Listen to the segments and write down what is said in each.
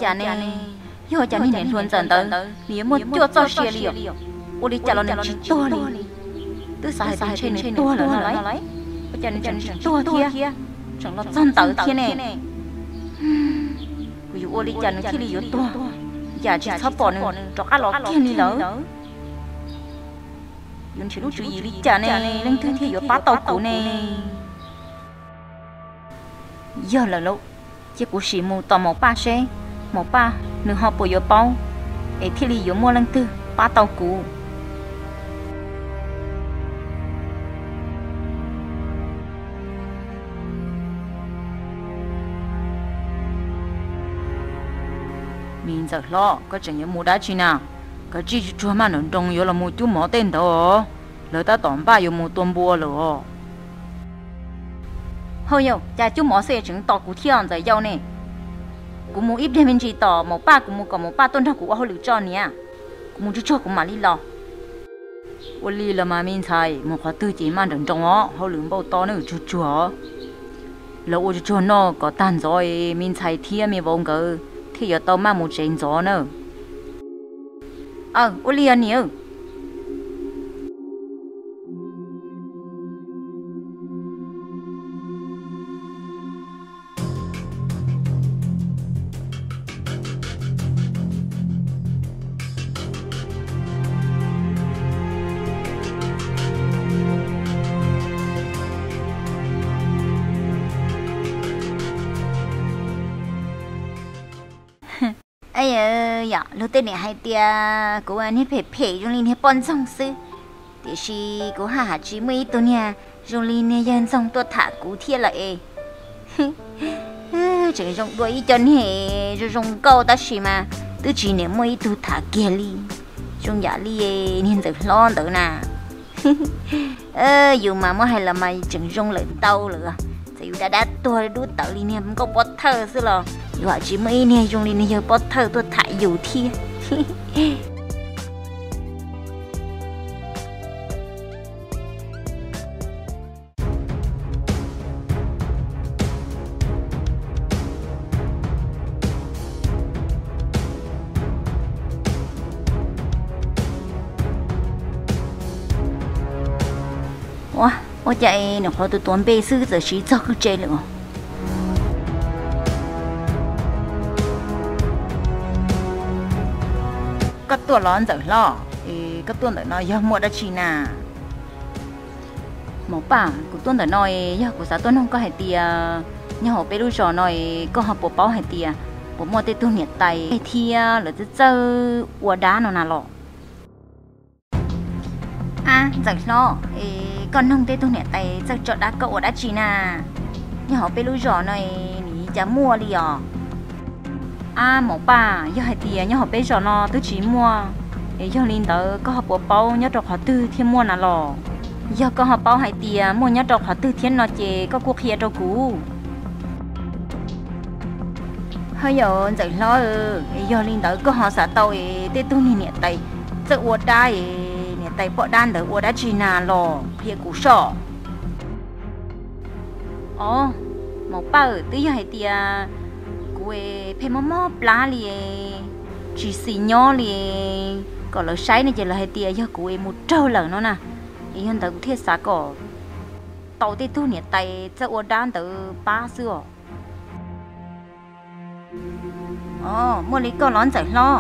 chả này giờ chả nên luôn dần tới nếu một chỗ cho xe liệu ô đi chả là nên chỉ to đi từ sai trên này to là nó lấy chả nên chẳng to kia chẳng là dần tới thiên này ví dụ ô đi chả nó khi đi yếu to giờ chỉ sắp bỏ nữa cho cá lóc thiên đi lỡ nhưng chỉ lúc chú ý đi chả này lên thứ thì yếu bắt tàu cũ này giờ là lâu chỉ của sĩ mù tò mò ba xe một ba nửa họ bồi yếu bao ấy thì lý yếu mua lần tư ba tàu cũ mình giờ lo có chẳng nhớ mua đá chi nào cái chi chua mà nó trông yếu là mua chú mỏ tên đó lỡ ta tóm ba yếu mua tôm bùa rồi hơi nhiều cha chú mỏ xe chứng tỏ của thiên giải giàu nè của mua ít đem bên chỉ tỏ một ba của mua còn một ba tuần thằng của họ lựa chọn nè của mua chú cho của mà đi lo ô li là mà mình xài một khóa tư chỉ mang đến trong đó họ lựa bao to nữa chú chúa lỡ ô chú cho nó có tàn rồi mình xài thiên mình vong cơ thì giờ tao mang một chén gió nữa ô li anh nhớ ấy dạ lúc tên này hay tia cô anh hết phê trong linh hết bon xong sư thì si cô hà chỉ mấy tuổi nha trong linh này dân xong tôi thả cú thiệt lại chỉ trong đuôi chân hè rồi trong câu ta xí mà tôi chỉ nếu mấy tôi thả kia li trong giả li nên được lo được nè dù mà mới hay là mày chẳng trong lợn tàu nữa thì đã tôi đút tàu li nè có bớt thơ xưa rồi dù chỉ mấy nè trong li nè giờ bớt thơ tôi thả dù thiệt我在那好多东北是这是这个这了。cái tuổi lớn rồi lo, cái tuổi nó giờ mua đã chi nà, một bà của tuổi nói giờ của xã tuổi không có hay tiền, nhà họ bé lúc giờ nói có học bộ báo hay tiền, bộ mua tết tuổi nhiệt tay thì là cái chơi uổng đá nó nà lọ, rồi lo, con không tết tuổi nhiệt tay chơi chợ đá cậu đã chi nà, nhà họ bé lúc giờ nói ní chả mua đi một bà giờ hay tiền nhớ học bé giờ nó tôi chỉ mua để cho linh tớ có học bộ bao nhớ đọc họ tư thiên mua nào lò giờ có học bao hay tiền mua nhớ đọc họ tư thiên nó chè có cuộc kia cho cũ hơi giờ dậy lo giờ linh tớ có họ xả tàu để tôi nhẹ tay sợ uất đá nhẹ tay bỏ đan tớ uất đá chỉ nào lò kia cũ sọ một bà tôi giờ hay tiền quê phải mò plá liền chỉ xì nhỏ liền còn là sấy này chỉ là hai tia do quê một trâu lợn nó nè ý hơn tới thiết xã cỏ tàu tê tu nhiệt tay cho ô đan từ ba xưa mua lấy con lón giải lo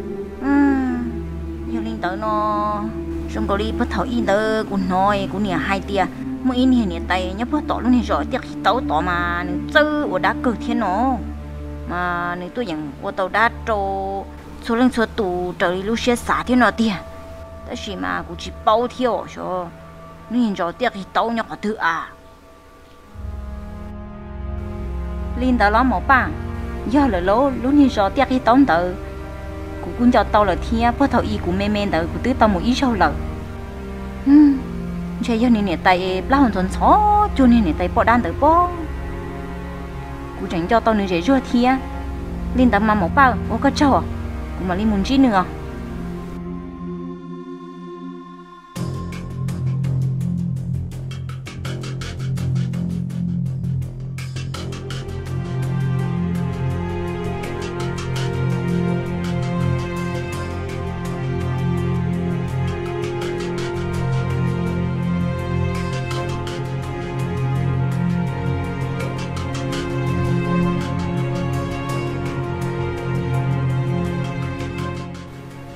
nhiều linh tới nó trong có đi bắt thầu in tới cũng nói cũng nè hai tia mua in hiện nhiệt tay nhớ bắt tỏ luôn này rồi tiếc tàu tỏ mà chơi ô đá cờ thiên nó mà nếu tôi nhận ô tàu đá trâu số lần số tù trời lúc xe xả thế nào tiền,แต่是嘛估计包跳说，你找点去刀鸟头领导老毛爸，要了喽，你找点去刀头，cũng cho tao là thiên, bắt đầu y của mẹ đầu của tứ tao một ít sau lợ, chơi cho nên nè tay lao hoàn toàn xó, cho nên nè tay bỏ đan tới bỏ, cũng chẳng cho tao nữa dễ rửa thiên, linh tao mà một bao, ô có trâu cũng mà linh muốn chi nữa.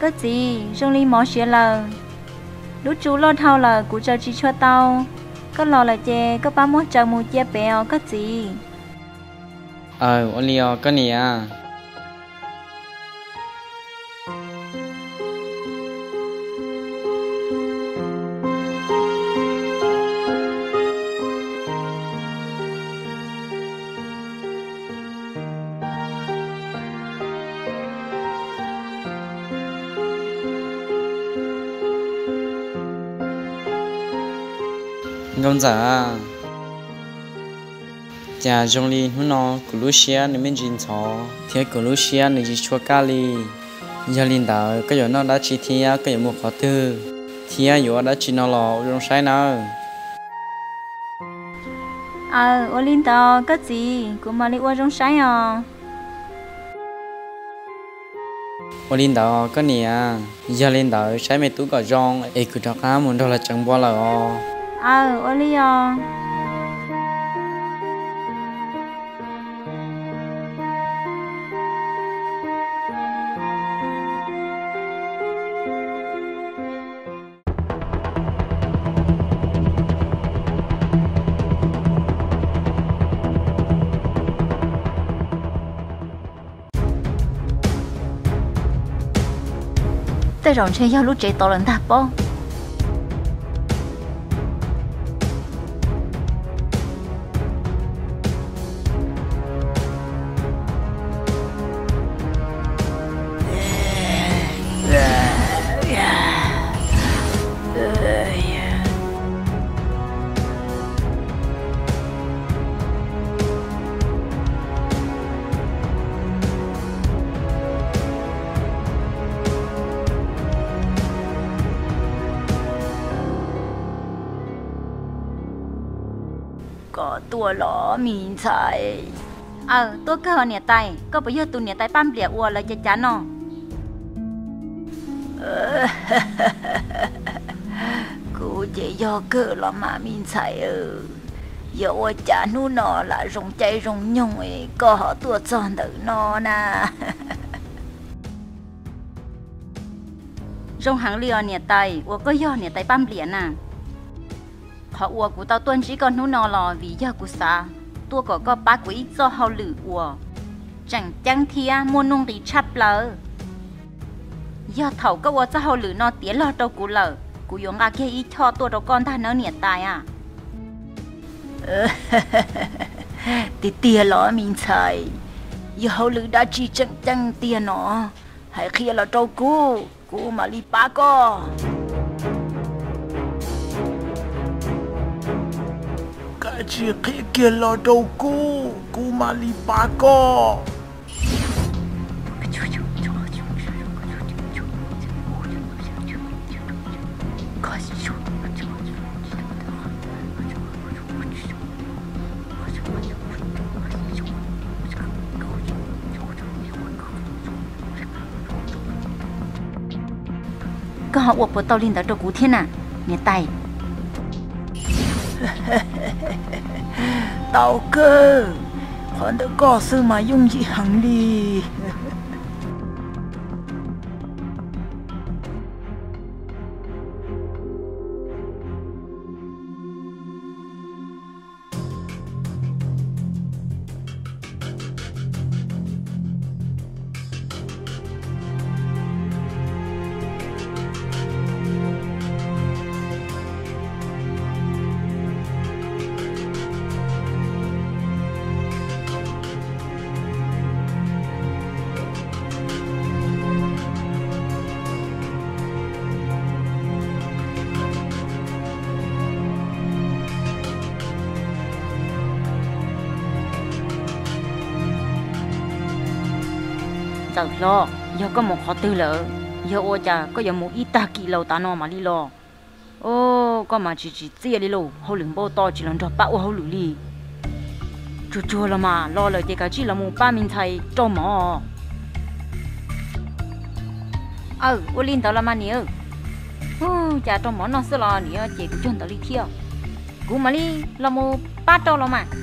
cái gì trong ly mỏ xía là lúc chú lo thao là cụ cho chị cho tao có lo là chè có ba mốt chờ mù chia bèo cái gì Olio cái này à con giả cha trong li nó của Lucia nên mình chín chó thế của Lucia nên chỉ chua cali giờ linh đạo cái giờ nó đã chỉ thia cái giờ một khó tư thia giờ đã chỉ nó lò trong sai nào ô linh đạo cái gì của mà đi qua trong sai à ô linh đạo cái này à giờ linh đạo sai mấy túi cỏ rong ấy cứ cho cá muốn đâu là chẳng bao là ô linh à tại rộng chơi nhau lúc chạy to lần tháp bông cóตัวล้อมีนใช่ตัวก็เนี่ยไตก็ไปเยอะตัวเนี่ยไตปั้มเปลี่ยวัวเลยจะจ้าเนาะกูจะยอเกิดละมามีนใช่ยอว่าจ้านู่นนอละรงใจรงยงก็หอตัวจอนเดือนอนะรงหางเรือเนี่ยไตวัวก็ย่อเนี่ยไตปั้มเปลี่ยนน่ะhọ ua của tao tuân chỉ còn nô nò lò vì giờ của sa tua có bác quý do hậu lử ua chẳng chẳng thia mua nông thì chắp lờ giờ thầu có ua cho hậu lử nó tía lo đâu của lờ của dùng à kia ít cho tua đâu con ta nó nhiệt tài à thì tia lo mình xài giờ hậu lử đã chỉ chẳng chẳng tia nó hãy kia là đâu cô mà li ba co chỉ kia là đâu cô mà li ba co có họ uộc của tao lên tới đâu cú thiên à nghe tay tao cơ còn đã có sự mà dùng gì hẳn đi tao lo giờ có một họ tư lợ giờ ô cha có giờ một ít ta kỳ lâu ta nó mà đi lo ô có mà chỉ chia đi lo hậu lửng bao to chỉ lần cho bão hậu lửng đi chua là mà lo lời thì cả chỉ là một ba mình thầy cho mỏ ô linh tao là mà nhớ cha cho mỏ nó sẽ lo nhớ chị cũng chọn tao đi theo cũng mà đi là một ba trâu là mà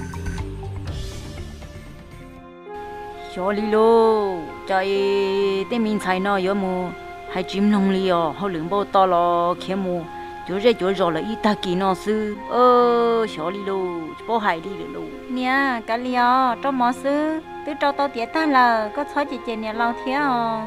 cho đi lô trời tên mình xài nó giờ mù hai chim nông li họ lưỡng bao to lo kia mù chỗ rồi là ít ta kỳ nó sư xỏ đi lù bao hải đi được lù nè cả li trong mỏ sư từ trâu tao tiệt ta là có thói chị nè lao theo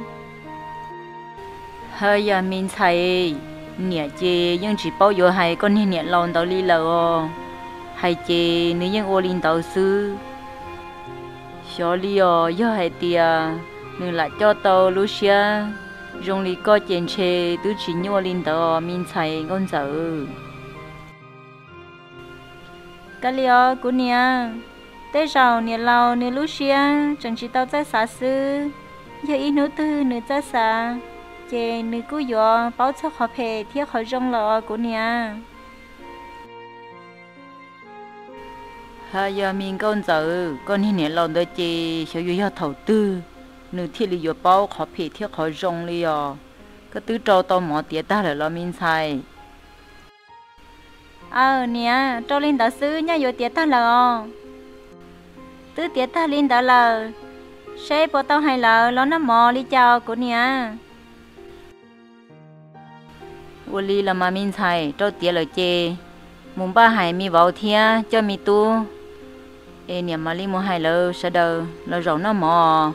hơi giờ mình thấy nè chị nhưng chỉ bao giờ hay con nè lao tao đi lờ hay chị nếu như ô linh tao sư xỏ li giờ hay tiệt nếu lại cho tao Lucia dùng lý có chuyện chê tứ chỉ nhua linh tờ mình chạy con dở cái liо của nia tới sau nia lao nia Lucia chẳng chỉ tao tới xã sư giờ ít nữa tư nữa tới xã chê nữa cứ gió báo cho họ phê thiết họ rong lọ của nia giờ mình con dở con nia lao tới chê sẽ vô thầu tư nửa thiết lý bao khó phê thiết khó rong li cái tứ trâu tao mỏ tiệt ta là lo min sai nè trâu linh đạo sư nhá vô tiệt ta là tứ tiệt ta linh đạo là sẽ bỏ tao hay là lo nó mò li chào của nè vô li là mà min sai trâu tiệt là chê mùng ba hải mi vào thia cho mi tu nè mà li mua hải là sẽ đờ là rau nó mò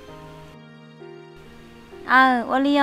ô li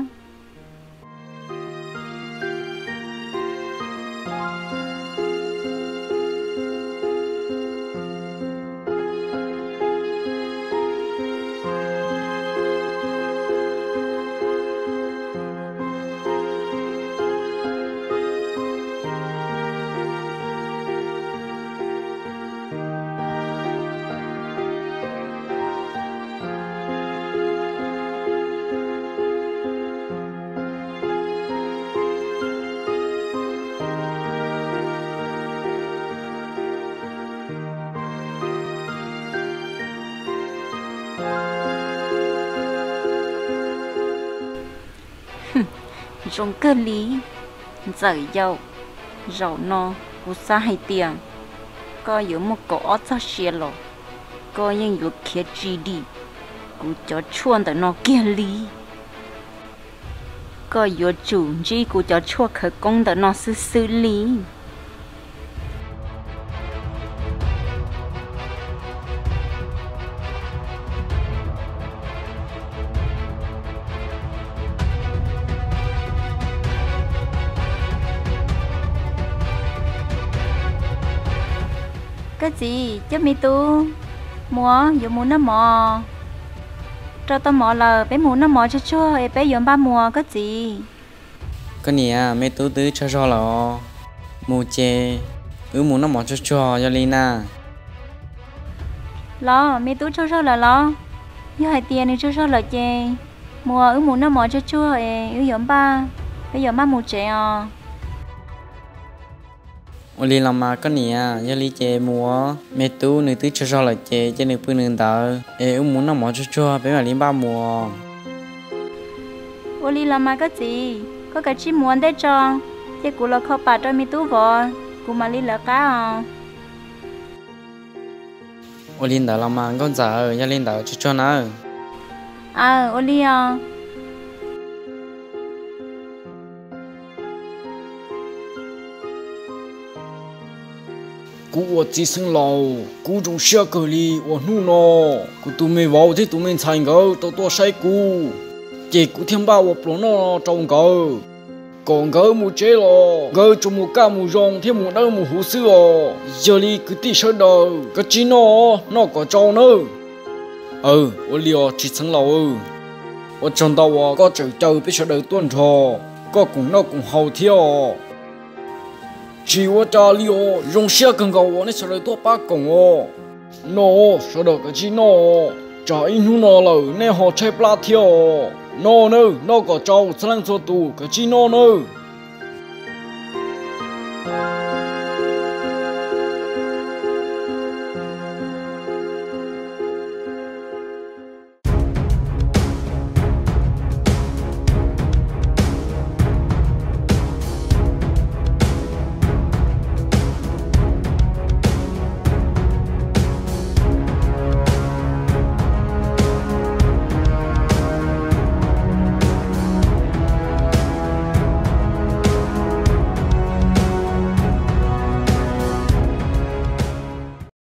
trong cơ lý giải dầu rau no của xa hay tiền có有một cổ cho xe lò có những有kia chỉ đi của cho chuan的nó kia lý có有chủ gì của cho chua khởi công的nó xử lý cái gì chứ mi tu mua dù muốn nó mò cho tao mò là bé muốn nó mò cho chua bé dùng ba mùa cái gì cái nè mấy tú tứ cho cho là mua chè muốn nó mò cho cho Lina lo mi tú cho là lo như hai tiền này cho là chè mua muốn nó mò cho chua dùng ba bây giờ ba mua chè Oli làm mà cái nè, giờ lý chè mua, mẹ tú nữ tứ cho là chè, cho nữ bưng nữ tờ, muốn nó mỏ cho, bé mà liên ba mua. Oli làm mà cái gì, có cái chi muốn để cho, chứ cụ là khó bà cho mẹ tú vợ, cụ mà lý là cá Oli đã làm mà con giờ, giờ liên đã cho nó. Oli cú chỉ sinh lâu cú trong xe cờ li ở nu nó cú tụi mình vào thì tụi mình thành gỡ tao say cú chỉ cú thêm bao ở nó trong gỡ còn gỡ một chế lo gỡ trong một cá một rong thêm một đâu một hồ sữa giờ li cứ tí sợ đầu cái chi nó có trâu nữa ở liều chỉ sinh lâu ở trong tàu có chờ biết sợ đời tuần trò có cùng nó cùng hậu theo chỉ có cha liu dùng xe cần cầu này sẽ lấy tua ba cổng nó sẽ được cái gì nó trả in nó là nên họ chơi plát theo nó nữa nó có trâu sang số tù cái gì nó nữa